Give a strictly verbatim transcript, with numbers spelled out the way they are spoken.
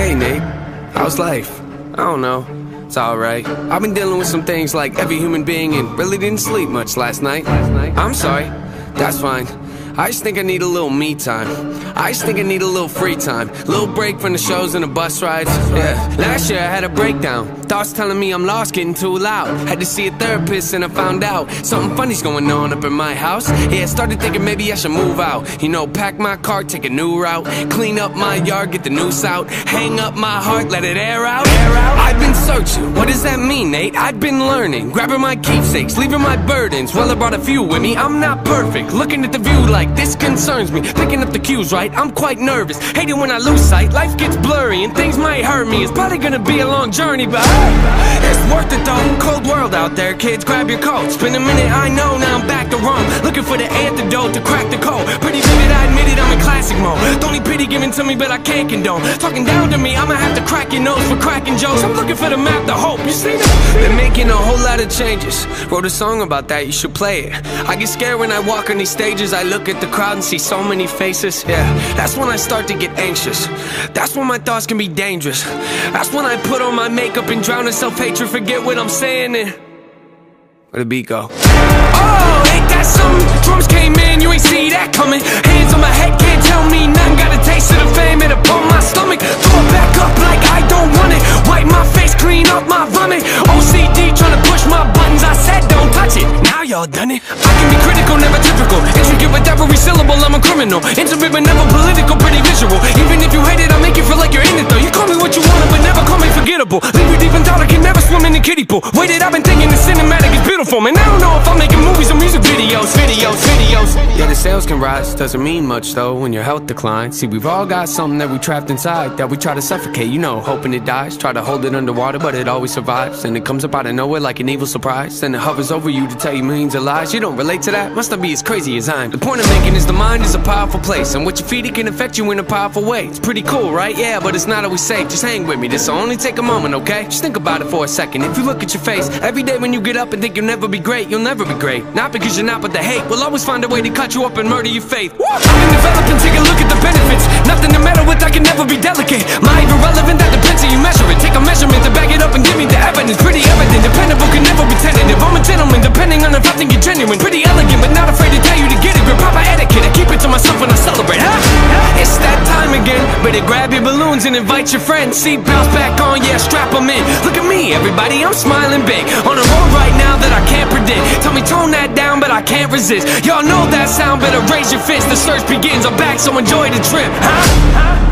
Hey Nate, how's life? I don't know, it's alright. I've been dealing with some things like every human being and really didn't sleep much last night. I'm sorry, that's fine. I just think I need a little me time. I just think I need a little free time. Little break from the shows and the bus rides. Yeah, last year I had a breakdown. Thoughts telling me I'm lost, getting too loud. Had to see a therapist and I found out something funny's going on up in my house. Yeah, I started thinking maybe I should move out. You know, pack my car, take a new route. Clean up my yard, get the noose out. Hang up my heart, let it air out. Air out. I've been searching, what does that mean, Nate? I've been learning, grabbing my keepsakes, leaving my burdens. Well, I brought a few with me, I'm not perfect. Looking at the view like this concerns me. Picking up the cues right, I'm quite nervous. Hate it when I lose sight, life gets blurry and things might hurt me. It's probably gonna be a long journey, but hey, it's worth it though. Cold world out there, kids, grab your coats. Been a minute, I know, now I'm back to Rome. Looking for the antidote to crack the code. Pretty vivid, I admit it, I'm in classic mode. Don't need pity given to me, but I can't condone. Talking down to me, I'ma have to crack your nose for cracking jokes. I'm looking for the map, the hope, you see that? Been making a whole lot of changes. Wrote a song about that, you should play it. I get scared when I walk on these stages. I look at the crowd and see so many faces. Yeah, that's when I start to get anxious. That's when my thoughts can be dangerous. That's when I put on my makeup and drown in self-hatred. Forget what I'm saying and where'd the beat go? Oh, ain't that something? Drums came in, you ain't see that coming. Hands on my head, can't tell me nothing. Got a taste of the fame, it upon my stomach. Throw it back up like I don't want it. Wipe my face, clean up my vomit. O C D trying to push my buttons. I said don't touch it, now y'all done it. I can be critical, never typical. Intricate with every syllable, I'm a criminal. Intimate but never political, pretty visual. Even if you hate it, I'll make you feel like you're in it though. You call me what you want, but never call me forgettable. Leave you deep in thought, I can never swim in the kiddie pool. Waited, I've been thinking the cinematic is beautiful, man. I don't know if I'm making movies or music videos, videos, videos. Yeah, the sales can rise, doesn't mean much though when your health declines. See, we've all got something that we trapped inside that we try to suffocate, you know, hoping it dies. Try to hold it underwater, but it always survives. And it comes up out of nowhere like an evil surprise. Then it hovers over you to tell you millions of lies. You don't relate to that? Must not be as crazy as I am. The point I'm making is the mind is a powerful place, and what you feed it can affect you in a powerful way. It's pretty cool, right? Yeah, but it's not always safe. Just hang with me, this'll only take a moment, okay? Just think about it for a second. If you look at your face every day when you get up and think you'll never be great, you'll never be great. Not because you're not, but the hate will always find a way to cut you up and murder your faith. I've been developing, take a look at the benefits. Nothing to meddle with, I can never be delicate. My irrelevant, that depends how you measure it. Take a measurement to back it up and give me the evidence. Pretty evident, dependable, can never be tentative. I'm a gentleman, depending on if I think you're genuine. Pretty elegant, but not afraid to tell you to get it. Grip proper etiquette, I keep it to myself when I celebrate, huh? It's that time again, better grab your balloons and invite your friends. Seatbelts back on, yeah, strap them in. Look at me, everybody, I'm smiling big. On a road right now that I can't predict. Tell me tone that down, but I can't resist. Y'all know that sound, better raise your fist. The search begins, I'm back, so enjoy the trip, huh? huh?